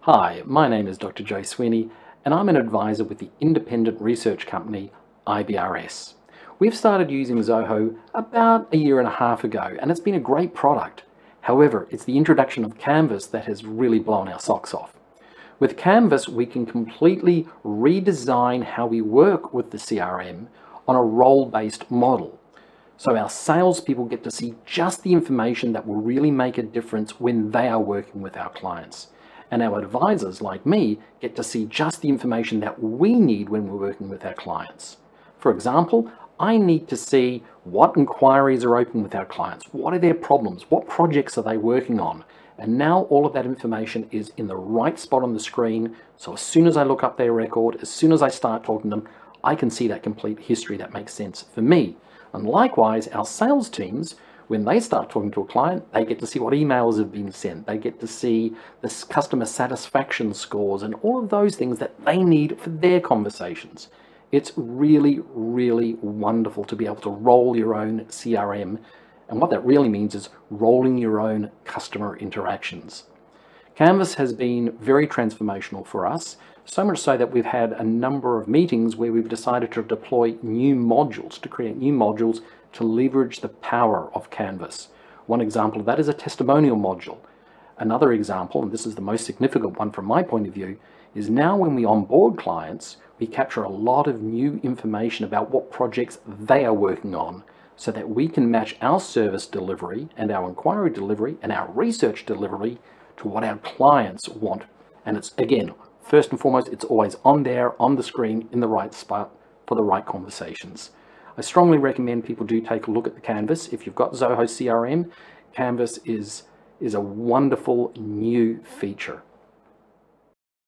Hi, my name is Dr. Joe Sweeney, and I'm an advisor with the independent research company IBRS. We've started using Zoho about a year and a half ago, and it's been a great product. However, it's the introduction of Canvas that has really blown our socks off. With Canvas, we can completely redesign how we work with the CRM on a role-based model. So our salespeople get to see just the information that will really make a difference when they are working with our clients. And our advisors, like me, get to see just the information that we need when we're working with our clients. For example, I need to see what inquiries are open with our clients, what are their problems, what projects are they working on. And now all of that information is in the right spot on the screen, so as soon as I look up their record, as soon as I start talking to them, I can see that complete history that makes sense for me. And likewise, our sales teams, when they start talking to a client, they get to see what emails have been sent. They get to see the customer satisfaction scores and all of those things that they need for their conversations. It's really, really wonderful to be able to roll your own CRM. And what that really means is rolling your own customer interactions. Canvas has been very transformational for us, so much so that we've had a number of meetings where we've decided to deploy new modules, to create new modules to leverage the power of Canvas. One example of that is a testimonial module. Another example, and this is the most significant one from my point of view, is now when we onboard clients, we capture a lot of new information about what projects they are working on so that we can match our service delivery and our inquiry delivery and our research delivery to what our clients want. And it's, again, first and foremost, it's always on there, on the screen, in the right spot for the right conversations. I strongly recommend people do take a look at the Canvas. If you've got Zoho CRM, Canvas is a wonderful new feature.